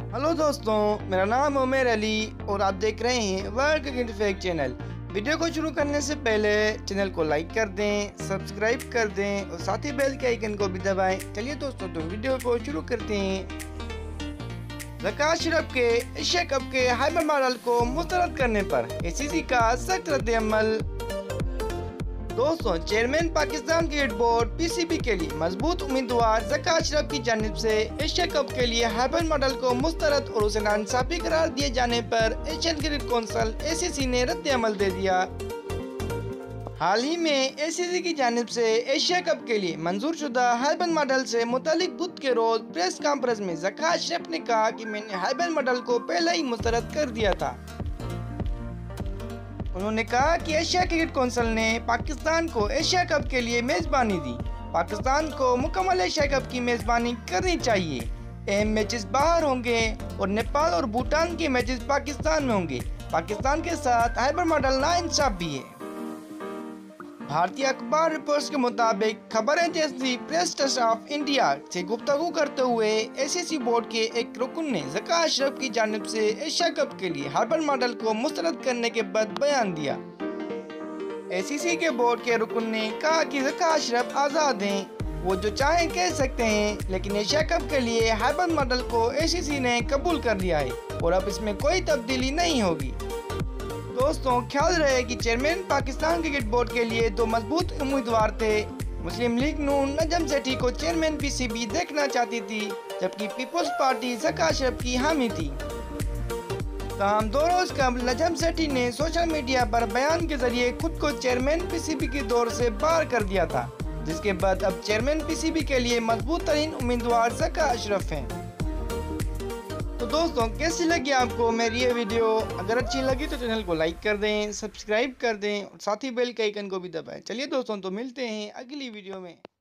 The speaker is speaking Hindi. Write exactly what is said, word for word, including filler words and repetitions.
हेलो दोस्तों, मेरा नाम उमेर अली और आप देख रहे हैं world cricket fact channel. Video को शुरू करने से पहले चैनल को लाइक कर दें, सब्सक्राइब कर दें और साथ ही बेल के आइकन को भी दबाएं। चलिए दोस्तों, तो वीडियो को शुरू करते हैं। ज़का अशरफ के एशिया कप के हाइबर मॉडल को मुस्तरद करने पर एसीसी का सख्त रद्द-ए-अमल। दोस्तों, chairman Pakistan cricket board PCB के लिए मजबूत उम्मीदवार ज़का अशरफ की जानिब से एशिया कप के लिए हाइबर मॉडल को मुस्तरद और उसे नाइंसाफी करार दिए जाने पर एशियन क्रिकेट काउंसिल एसीसी ने रद्द-ए-अमल दे दिया। हाल ही में एसीसी की जानिब से एशिया कप के लिए मंजूर शुदा हाइबर मॉडल से मुतालिक बुध के रोज प्रेस कॉन्फ्रेंस में ज़का अशरफ ने कहा कि मैंने हाइबर मॉडल को पहले ही मुस्तरद कर दिया था। उन्होंने कहा कि एशिया क्रिकेट काउंसिल ने पाकिस्तान को एशिया कप के लिए मेजबानी दी। पाकिस्तान को मुकम्मल एशिया कप की मेजबानी करनी चाहिए। अहम मैचेस बाहर होंगे और नेपाल और भूटान के मैचेस पाकिस्तान में होंगे। पाकिस्तान के साथ हाइबर मॉडल नाइंसाफ भी है। भारतीय अखबार रिपोर्ट्स के मुताबिक खबर agency press trust of India से गुफ्तगू करते हुए एसीसी बोर्ड के एक रुकन ने ज़का अशरफ की जानिब से एशिया कप के लिए हाइबर मॉडल को मुस्तरद करने के बाद बयान दिया। एसीसी के बोर्ड के रुकन ने कहा कि ज़का अशरफ आज़ाद हैं, वो जो चाहे कह सकते हैं, लेकिन एशिया कप के लिए हाइबर मॉडल को एसीसी ने कबूल कर लिया है और अब इसमें कोई तब्दीली नहीं होगी। दोस्तों, ख्याल रहे कि चेयरमैन पाकिस्तान क्रिकेट बोर्ड के लिए दो मजबूत उम्मीदवार थे। मुस्लिम लीग नून नजम सेठी को चेयरमैन पीसीबी देखना चाहती थी, जबकि पीपल्स पार्टी ज़का अशरफ की हामी थी। ताहम दो रोज कबल नजम सेठी ने सोशल मीडिया पर बयान के जरिए खुद को चेयरमैन पीसीबी के दौर से बाहर कर दिया था, जिसके बाद अब चेयरमैन पीसीबी के लिए मजबूत तरीन उम्मीदवार ज़का अशरफ हैं। तो दोस्तों, कैसी लगी आपको मेरी ये वीडियो? अगर अच्छी लगी तो चैनल को लाइक कर दें, सब्सक्राइब कर दें और साथ ही बेल के आइकन को भी दबाएं। चलिए दोस्तों, तो मिलते हैं अगली वीडियो में।